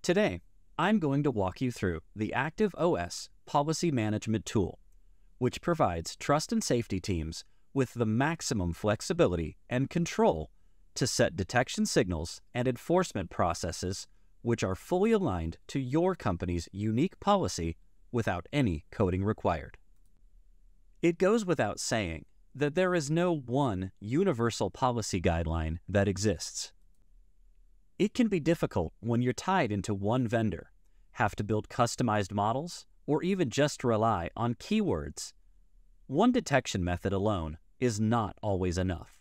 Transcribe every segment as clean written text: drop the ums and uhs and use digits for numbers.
Today, I'm going to walk you through the ActiveOS policy management tool, which provides trust and safety teams with the maximum flexibility and control to set detection signals and enforcement processes which are fully aligned to your company's unique policy without any coding required. It goes without saying that there is no one universal policy guideline that exists. It can be difficult when you're tied into one vendor, have to build customized models, or even just rely on keywords. One detection method alone is not always enough.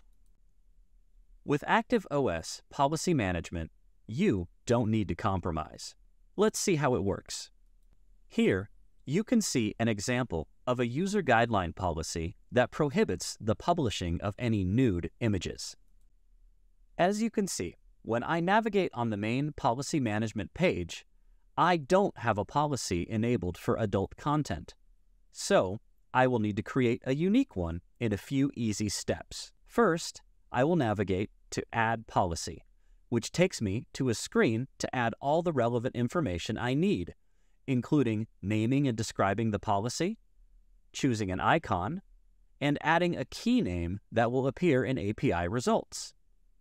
With ActiveOS policy management, you don't need to compromise. Let's see how it works. Here, you can see an example of a user guideline policy that prohibits the publishing of any nude images. As you can see, when I navigate on the main policy management page, I don't have a policy enabled for adult content. So, I will need to create a unique one in a few easy steps. First, I will navigate to Add Policy, which takes me to a screen to add all the relevant information I need, including naming and describing the policy, choosing an icon, and adding a key name that will appear in API results.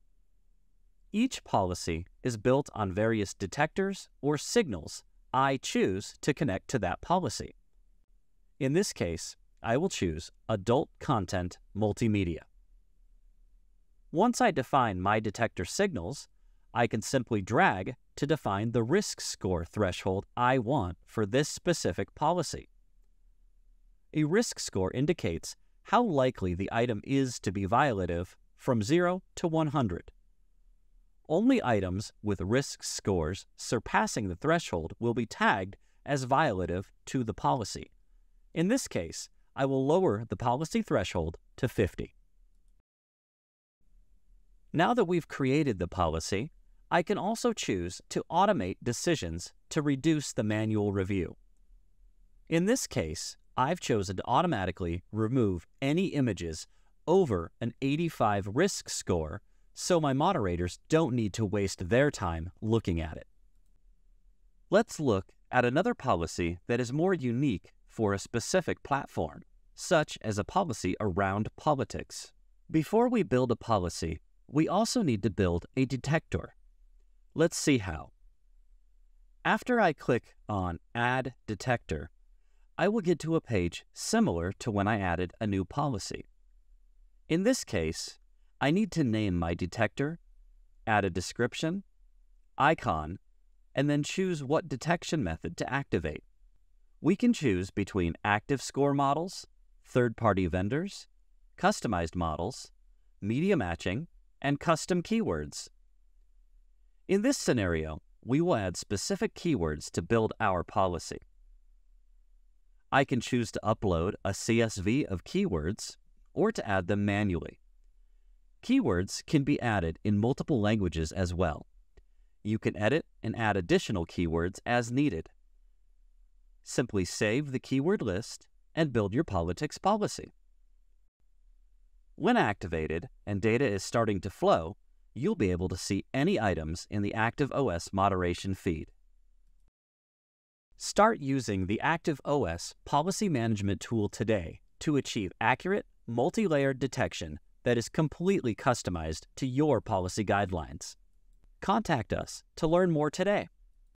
Each policy is built on various detectors or signals I choose to connect to that policy. In this case, I will choose Adult Content Multimedia. Once I define my detector signals, I can simply drag to define the risk score threshold I want for this specific policy. A risk score indicates how likely the item is to be violative from 0 to 100. Only items with risk scores surpassing the threshold will be tagged as violative to the policy. In this case, I will lower the policy threshold to 50. Now that we've created the policy, I can also choose to automate decisions to reduce the manual review. In this case, I've chosen to automatically remove any images over an 85 risk score so my moderators don't need to waste their time looking at it. Let's look at another policy that is more unique for a specific platform, such as a policy around politics. Before we build a policy, we also need to build a detector. Let's see how. After I click on Add Detector, I will get to a page similar to when I added a new policy. In this case, I need to name my detector, add a description, icon, and then choose what detection method to activate. We can choose between active score models, third-party vendors, customized models, media matching, and custom keywords. In this scenario, we will add specific keywords to build our policy. I can choose to upload a CSV of keywords or to add them manually. Keywords can be added in multiple languages as well. You can edit and add additional keywords as needed. Simply save the keyword list and build your politics policy. When activated and data is starting to flow, you'll be able to see any items in the ActiveOS moderation feed. Start using the ActiveOS policy management tool today to achieve accurate, multi-layered detection that is completely customized to your policy guidelines. Contact us to learn more today.